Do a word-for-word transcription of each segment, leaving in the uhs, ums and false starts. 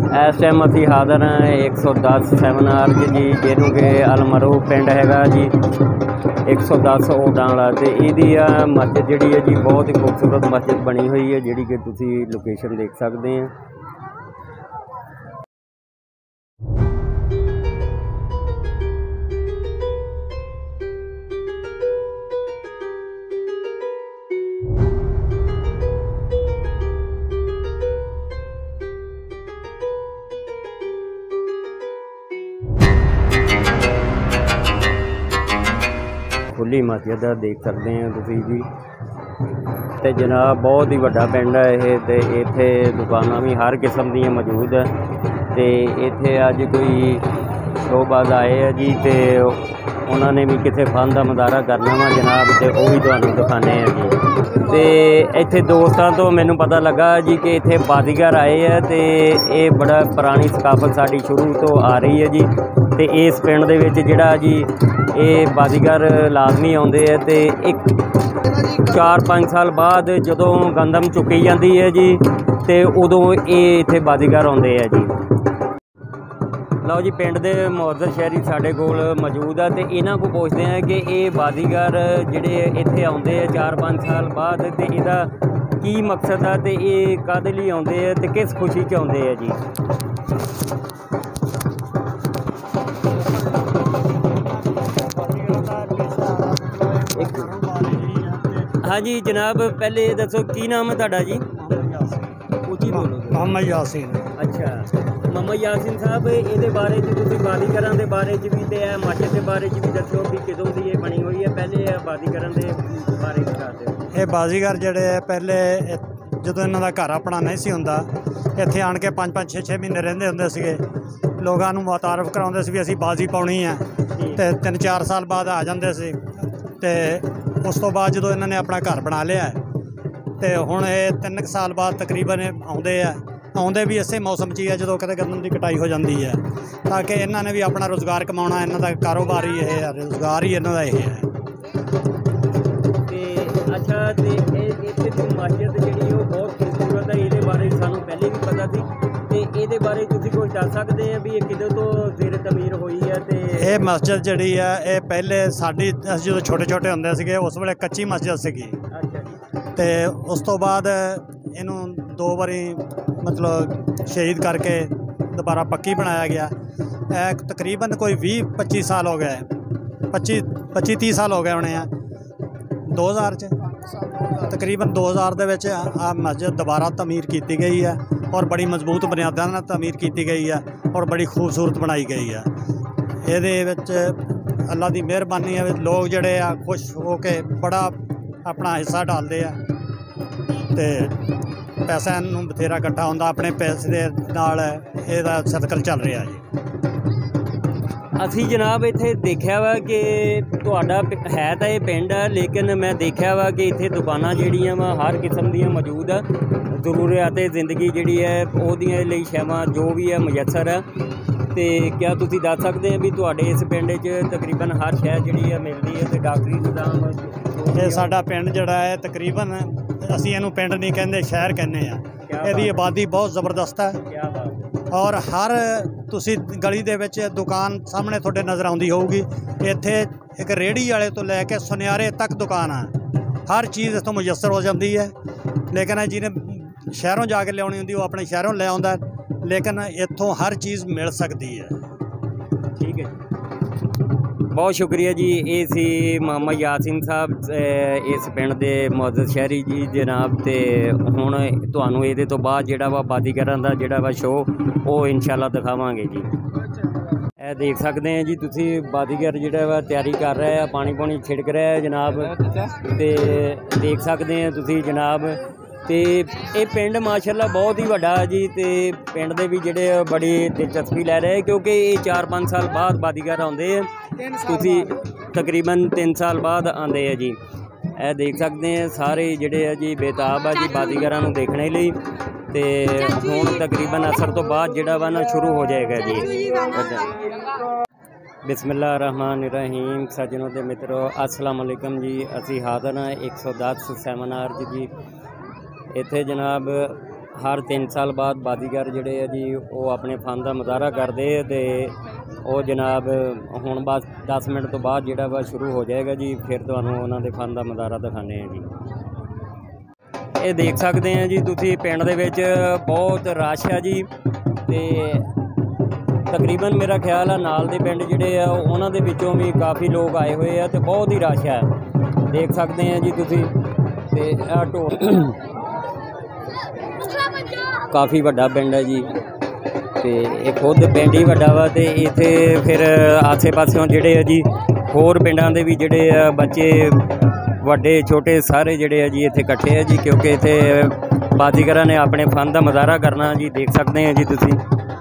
इस टाइम असी हाज़र हाँ एक सौ दस सैमिनार जी, जिन्हों के अलमरू पिंड हैगा जी एक सौ दस ओटां वाला। तो यदी मस्जिद जी है जी बहुत ही खूबसूरत मस्जिद बनी हुई है, जी कि तुसी लोकेशन देख सकते हैं। खुली मस्जिद देख सकते हैं तुसी जी। तो जनाब बहुत ही वड्डा पिंड है ये, तो इत्थे दुकानां भी हर किस्म दी मौजूद है। तो इत्थे अज कोई शोबाज आए है जी, तो उन्होंने भी किसी फन का मुजाहरा करना वा जनाब, तो वह भी तुहानूं दिखाने हैं जी। तो इत्थे दोस्तों तो मैनूं पता लगा जी कि इत्थे बाजीगर आए है, तो ये बड़ा पुरानी सकाफत साड़ी शुरू तो आ रही है जी। तो इस पिंड दे विच जिहड़ा जी ये बाजीगर लाजमी आउंदे है। तो एक चार पाँच साल बाद जदों गंदम चुकी जाती है जी, तो उदों ये इत्थे बाजीगर आउंदे है जी। लो जी पिंड दे मुअज़्ज़ज़ शहरी साडे कोल मौजूद है, तो इन्हां को पुछदे हैं कि ये बाजीगर जिहड़े इत्थे आउंदे है चार पाँच साल बाद, तो इहदा की मकसद है, तो ये काहदे लई आउंदे है, तो किस खुशी च आउंदे है जी। हाँ जी जनाब, पहले दसो की नाम है तुहाडा जी? उची बोलो। मोहम्मद यासीन। अच्छा मोहम्मद यासीन साहब, ये बारे तुसीं बाजीगरां दे बारे च भी ते मस्जिद के बारे च भी दसो भी किदों दी ये बनी हुई है। पहले बाजीगरां दे बारे च दस दिओ। ये बाजीगर जिहड़े पहले जदों इन्हां दा घर अपना नहीं सी हुंदा, इत्थे आण के पाँच पाँच छे छे महीने रहिंदे हुंदे सीगे, लोगां नूं मुतारफ कराउंदे सी भी असीं बाजी पाउणी है, ते तीन चार साल बाद आ जांदे सी। ते उस तो बाद जो इन्होंने अपना घर बना लिया है, तो हुण ये तीन साल बाद तकरीबन आउंदे है। आउंदे भी इसे मौसम च ही है जो कदे गंदम की कटाई हो जाती है, ताकि इन्होंने भी अपना रोज़गार कमाना, इन्हों का कारोबार ही यह है, रोज़गार ही इन्हों का यह है। अच्छा तो इत्थे मस्जिद जी बहुत खूबसूरत है, ये बारे सानूं पहले भी पता सी, तो ये बारे तुसीं कुछ दस सकते हैं भी किदों तो ज़ेर तमीर हुई है? तो ये मस्जिद जी है ये पहले साडी जो छोटे छोटे होंदे सीगे उस वेले कच्ची मस्जिद सीगी। तो उस तो बाद इनू दो बारी मतलब शहीद करके दोबारा पक्की बनाया गया। एक तकरीबन कोई भी पच्ची साल हो गए, पच्ची पच्ची तीस साल हो गए होने हैं। दो हज़ार च तकरीबन दो हज़ार दे विच आ मस्जिद दोबारा तमीर की गई है, और बड़ी मजबूत बुनियादां नाल तमीर की गई है, और बड़ी खूबसूरत बनाई गई है। ये अल्लाह की मेहरबानी है, लोग जड़े आ खुश हो के बड़ा अपना हिस्सा डालते हैं, तो पैसा नूं बथेरा इकट्ठा होंदा, अपने पैसे दे नाल इहदा सर्कल चल रहा जी। असी जनाब इत्थे देखा वा कि तुहाडा है तो ये पिंड है, लेकिन मैं देखा वा कि इत्थे दुकानां जिहड़ियां वा हर किस्म दियां मौजूद है। जरूरियात जिंदगी जिहड़ी है ओहदियां लई शैवां जो भी है मुयसर है। तो क्या तुसीं दस सकते हैं भी तुहाडे इस पिंड च तकरीबन हर शै जिहड़ी है मिलदी है, तो डॉक्टरी निज़ाम? ये साडा पिंड जिहड़ा है तकरीबन असीं इहनूं पिंड नहीं कहंदे, शहर कहने आ। इहदी आबादी बहुत ज़बरदस्त है, क्या बात। और हर तुसी गली दे विच दुकान सामने तुहाडे नज़र आउंदी होऊगी। इत्थे एक रेहड़ी वाले तो लैके सुनियारे तक दुकान है, हर चीज़ इत्थों मुयसर हो जाती है। लेकिन जिन्हें शहरों जाके लियाउणी हुंदी वो अपने शहरों ले आउंदा, लेकिन इत्थों हर चीज़ मिल सकती है। ठीक है, बहुत शुक्रिया जी। ये सी मोहम्मद यासीन साहब इस पिंड के मुअज़्ज़ज़ शहरी जी जनाब। तो हुण तुहानूं इहदे तो बाद जिहड़ा वा बाजीगरां दा जिहड़ा वा शो वो इंशाअल्लाह दिखावांगे जी। ए देख सकते हैं जी तुसी बाजीगर जिहड़ा वा तैयारी कर रहा है, पानी पानी छिड़क रहा है जनाब। तो देख सकते हैं तुसी जनाब। तो ये पिंड माशाअल्लाह बहुत ही वड्डा जी, तो पिंड दे भी जिहड़े बड़ी दिलचस्पी लै रहे हैं, क्योंकि ये चार पाँच साल बाद बाजीगर आउंदे हैं। तुसी तकरीबन तीन साल बाद आते हैं जी। ए देख सकते हैं सारे जिहड़े है जी बेताब है जी बाजीगरां नूं देखने लई। तो हुण तकरीबन असर तो बाद जिहड़ा वा ना शुरू हो जाएगा जी। बिस्मिल्लाह रहमान रहीम। सज्जनों ते मित्रों अस्सलाम वालेकुम जी। असी हाज़र हाँ एक सौ दस सैमिनार जी। इत्थे जनाब हर तीन साल बाद बाजीगर जिहड़े है जी वो अपने फन का मुजाहरा करते हैं तो वो जनाब हुण बस दस मिनट तो बाद जिहड़ा वा शुरू हो जाएगा जी। फिर तुहानूं उन्हां दे फन का मुजाहरा दिखाने हैं जी। ये देख सकते हैं जी तुसीं पिंड दे विच बहुत रश है जी। ते तकरीबन मेरा ख्याल है नाल दे पिंड जिहड़े आ उन्हां दे विचों भी काफ़ी लोग आए हुए हैं तो बहुत ही रश है। देख सकते हैं जी तुसीं ते आ ढोल काफ़ी वड्डा पिंड है जी। तो ये खुद पिंड ही वड्डा वा ते इत्थे फिर आसे पासों जिहड़े है जी होर पिंडां दे भी जिहड़े आ बच्चे वड्डे छोटे सारे जिहड़े है जी इत्थे इकट्ठे है जी क्योंकि इत्थे बाजीगरां ने अपने फन का मुजाहरा करना जी। देख सकते हैं जी तुसीं।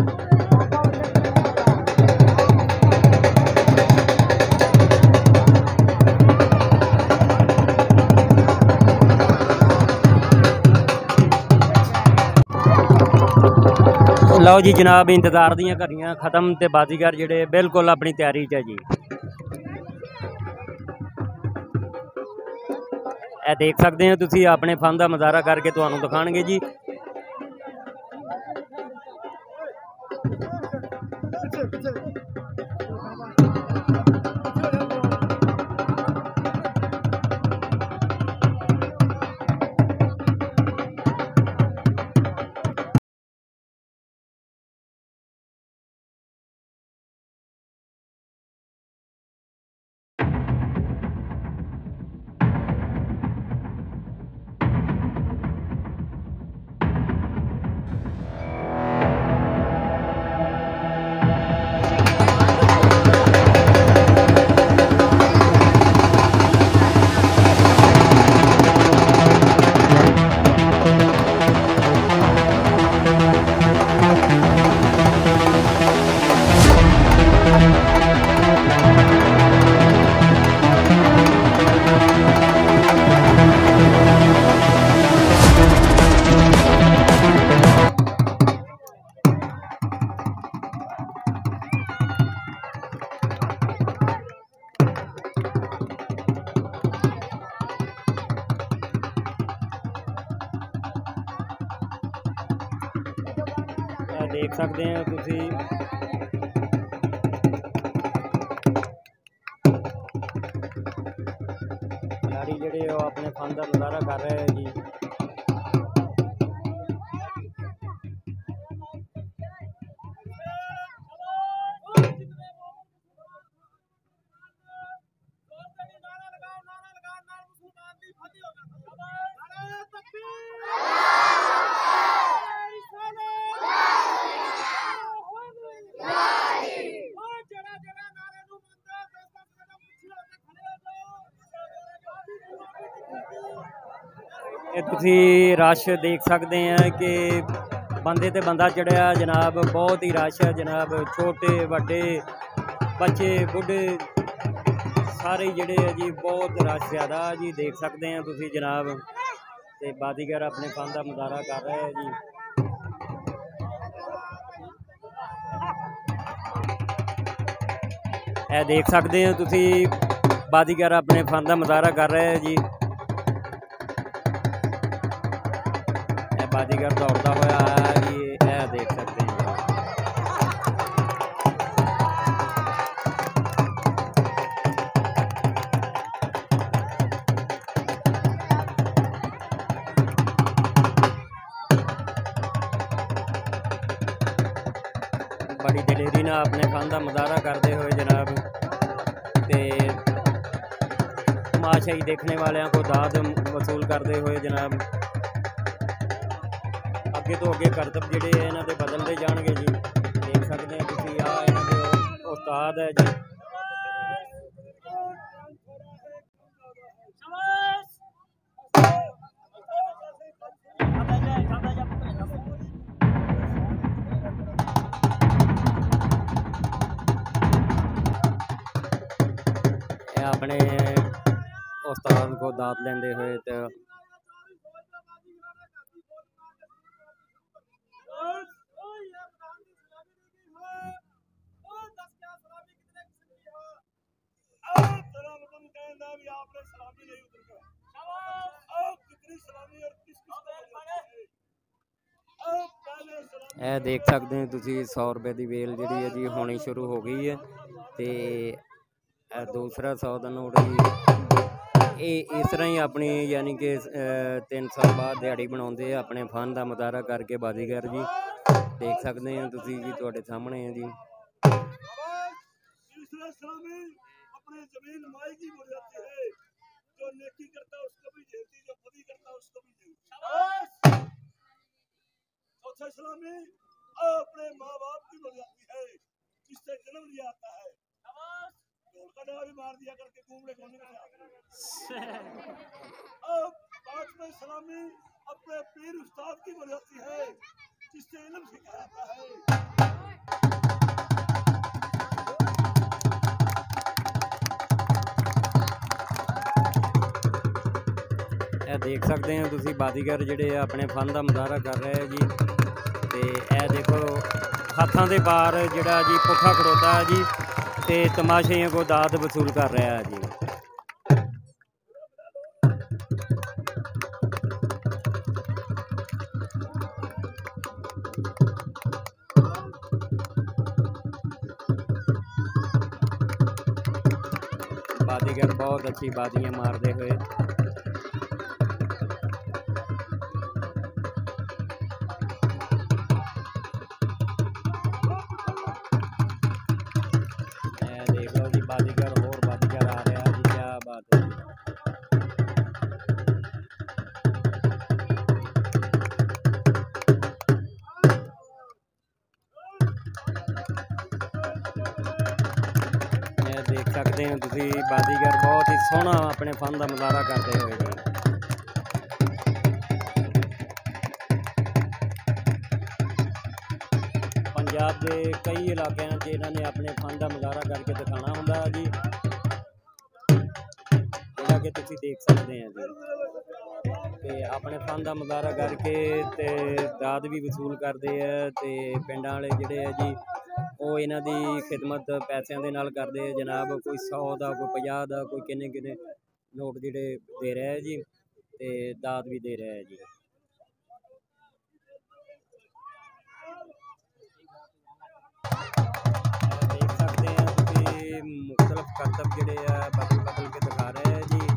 लो जी जनाब इंतजार दियां घड़ियां खत्म ते बाजीगर जिहड़े बिल्कुल अपनी तैयारी च है जी। ए देख सकते हैं तुसीं अपने फन का मुजाहरा करके तुहानूं दिखाणगे जी। देख सकते हैं तुसीं खिलाड़ी जिहड़े वो अपने फन का मुजाहरा कर रहे हैं जी। तुसीं रश देख सकते हैं कि बंदे ते बंदा चढ़िया जनाब बहुत ही रश है जनाब। छोटे वड्डे बच्चे बुढ़े सारे जिहड़े है जी बहुत रश ज़्यादा जी। देख सकते हैं तुसीं जनाब ते बाजीगर अपने फन का मुजाहरा कर रहे हैं जी। ए देख सकते हैं तुसीं बाजीगर अपने फन का मुजाहरा कर रहे हैं जी। बाजीगर दौड़ता हुआ आया जी। यह देख सकते हैं बड़ी दलेरी ना अपने फन का मुजाहरा करते हुए जनाब ते तमाशाई देखने वालों को दाद वसूल करते हुए जनाब अगे तो अगे करतब जिहड़े इन्हां दे बदलते जाणगे जी। देख सकते हैं तुसीं आ इन्हां दे उस्ताद है जी। अपने उस्ताद को दाद लेंदे हुए तो ਇਹ ਦੇਖ ਸਕਦੇ ਹੋ ਤੁਸੀਂ ਸੌ ਰੁਪਏ ਦੀ ਵੇਲ ਜਿਹੜੀ ਹੈ ਜੀ ਹੋਣੀ ਸ਼ੁਰੂ ਹੋ ਗਈ ਹੈ। ਤੇ ਇਹ ਦੂਸਰਾ ਸੌ ਦਾ ਨੋਟ ਜੀ ਇਹ ਇਸ ਤਰ੍ਹਾਂ ਹੀ ਆਪਣੀ ਯਾਨੀ ਕਿ ਤਿੰਨ ਸਾਲ ਬਾਅਦ ਦਿਹਾੜੀ ਬਣਾਉਂਦੇ ਆ ਆਪਣੇ ਫਨ ਦਾ ਮੁਜ਼ਾਹਰਾ ਕਰਕੇ ਬਾਜ਼ੀਗਰ ਜੀ। ਦੇਖ ਸਕਦੇ ਹੋ ਤੁਸੀਂ ਜੀ ਤੁਹਾਡੇ ਸਾਹਮਣੇ ਹੈ ਜੀ। अपने जमीन माई की हो जाती है, जो नेकी करता है उसको भी झेलती, जो बुरी करता है उसको भी झेलती। चौथा सलामी अपने माँ बाप की हो जाती है, जिससे जन्म लिया आता है। ढोल का डगा भी मार दिया करके घूमने घूमने अब पांचवें सलामी अपने पीर उस्ताद की हो जाती है, जिससे इल्म सिखाता है। ਇਹ ਦੇਖ ਸਕਦੇ ਹੋ ਤੁਸੀਂ ਬਾਜ਼ੀਗਰ ਜਿਹੜੇ ਆ ਆਪਣੇ ਫਨ ਦਾ ਮੁਜ਼ਾਹਰਾ ਕਰ ਰਹੇ ਆ ਜੀ। ਤੇ ਇਹ ਦੇਖੋ ਹੱਥਾਂ ਦੇ ਬਾਹਰ ਜਿਹੜਾ ਜੀ ਪੁੱਠਾ ਖੜੋਤਾ ਹੈ ਜੀ ਤੇ ਤਮਾਸ਼ਈਆਂ ਕੋ ਦਾਦ ਵਸੂਲ ਕਰ ਰਿਹਾ ਹੈ ਜੀ। बाजीगर बहुत अच्छी बाजियां मारते हुए देख लो जी बाजीगर और बाजीगर आ रहा है जी। क्या बात है जी। देख सकते हैं तुसी बाजीगर बहुत ही सोहना अपने फन का मुजाहरा करते हुए जी। पंजाब के कई इलाकों में इन्होंने अपने फन का मुजाहरा करके दिखाना होंगे जी, जिहड़ा कि तुसी देख सकते हैं जी। ते अपने फन का मुजाहरा करके ते दाद भी वसूल करते हैं ते पिंडां वाले जिहड़े है जी वो इन्हां दी खिदमत पैसों के नाल करते हैं जनाब। कोई सौ का कोई पचास का कोई किन्ने किन्ने नोट जिहड़े दे रहा है जी ते दाद भी दे रहा है जी। देख सकते हैं कि मुख्तलिफ करतब जिहड़े है बदल बदल के दिखा रहे हैं जी।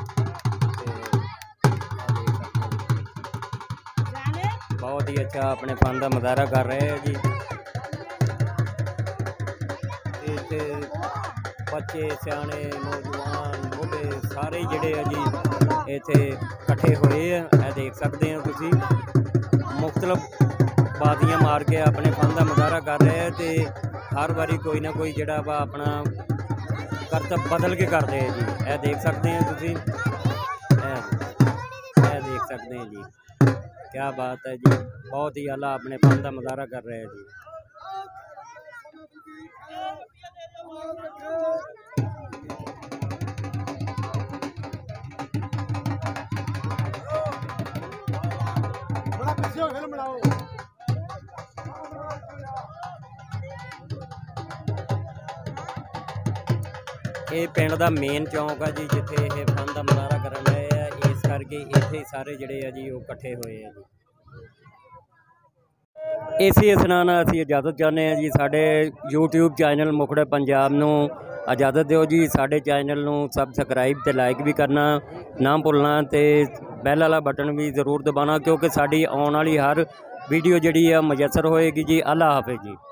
बहुत ही अच्छा अपने फन का मुजाहरा कर रहे हैं जी। बच्चे सियाने नौजवान बुढ़े सारे जिहड़े है जी इत्थे इकट्ठे हुए हैं। यह देख सकते हैं तुसी मुख्तलिफ बाजियां मार के अपने फन का मुजाहरा कर रहे हैं ते हर बारी कोई ना कोई जिहड़ा वा अपना करतब बदल के करते हैं जी। यह देख सकते हैं तुसी यह देख सकते हैं जी। क्या बात है जी। बहुत ही आला अपने फन का मुजाहरा कर रहे हैं जी। ये पिंड का मेन चौंक है जी जिथे ये फन का मुजाहरा कर रहे हैं, इस करके इत्थे सारे जिहड़े है जी वो इकट्ठे हुए हैं जी। इसी असना नाल असीं इजाजत चाहते हैं जी। साडे यूट्यूब चैनल मुखड़ा पंजाब नूं इजाजत दिओ जी। साडे चैनल नूं सबसक्राइब ते लाइक भी करना ना भुलना ते बैल वाला बटन भी जरूर दबाना, क्योंकि साडी आउण वाली हर वीडियो जिहड़ी है मुयसर होएगी जी। अल्लाह हाफिज़ जी।